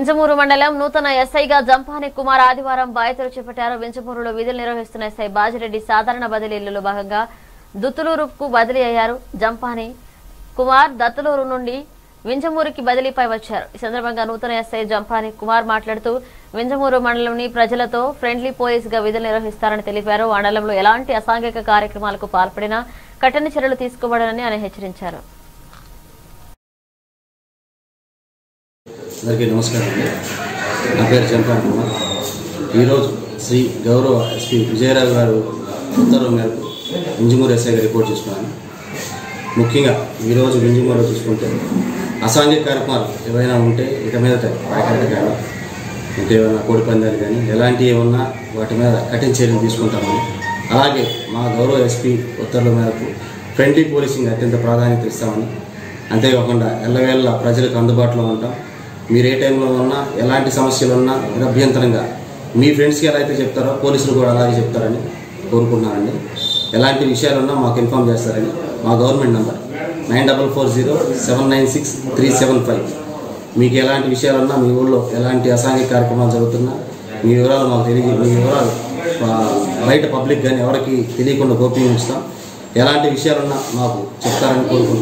వింజమూరు మండలం నూతన ఎస్ఐగా జంపాని కుమార్ ఆదివారం బాధ్యతలు చేపట్టారు. వింజమూరులో విధులు నిర్వహిస్తున్న ఎస్ఐ బాజిరెడ్డి సాధారణ బదిలీలో భాగంగా దుత్తులూరుకు బదిలీ అయ్యారు. జంపాని కుమార్ దత్తులూరు నుండి వింజమూరుకి బదిలీపై వచ్చారు. ఈ సందర్భంగా నూతన ఎస్ఐ జంపాని కుమార్ మాట్లాడుతూ వింజమూరు మండలంలోని ప్రజలతో ఫ్రెండ్లీ పోలీస్ గా విధులు నిర్వహిస్తారని తెలిపారు. మండలంలో ఎలాంటి అసాంఘిక కార్యక్రమాలకు పాల్పడినా కఠిన చర్యలు తీసుకోబడనని ఆయన హెచ్చరించారు. అందరికీ నమస్కారం అండి. నా పేరు జంపాని కుమార్. ఈరోజు శ్రీ గౌరవ ఎస్పీ విజయరావు గారు ఉత్తర్వుల మేరకు వింజమూరు ఎస్ఐగా రిపోర్ట్ చేసుకున్నాను. ముఖ్యంగా ఈరోజు వింజమూరులో చూసుకుంటే అసాంఘిక కార్యక్రమాలు ఏవైనా ఉంటే ఇక మీద ప్యాకెట్ కానీ ఇంకేమైనా కోడి పందాలు కానీ ఎలాంటివి ఏమన్నా వాటి మీద కఠిన చర్యలు తీసుకుంటామని, అలాగే మా గౌరవ ఎస్పీ ఉత్తర్వుల మేరకు ఫ్రెండ్లీ పోలీసింగ్ అత్యంత ప్రాధాన్యత ఇస్తామని, అంతేకాకుండా ఎల్లవేళ ప్రజలకు అందుబాటులో ఉంటాం. మీరు ఏ టైంలో ఉన్నా ఎలాంటి సమస్యలు ఉన్నా నిరభ్యంతరంగా మీ ఫ్రెండ్స్కి ఎలా అయితే చెప్తారో పోలీసులు కూడా అలాగే చెప్తారని కోరుకుంటున్నానండి. ఎలాంటి విషయాలున్నా మాకు ఇన్ఫామ్ చేస్తారని మా గవర్నమెంట్ నెంబర్ 9440796375. మీకు ఎలాంటి విషయాలున్నా మీ ఊళ్ళో ఎలాంటి అసాంఘిక కార్యక్రమాలు జరుగుతున్నా మీ వివరాలు మాకు మీ వివరాలు బయట పబ్లిక్ కానీ ఎవరికి తెలియకుండా గోప్యంగా ఉంచుతాం. ఎలాంటి విషయాలున్నా మాకు చెప్తారని కోరుకుంటున్నాం.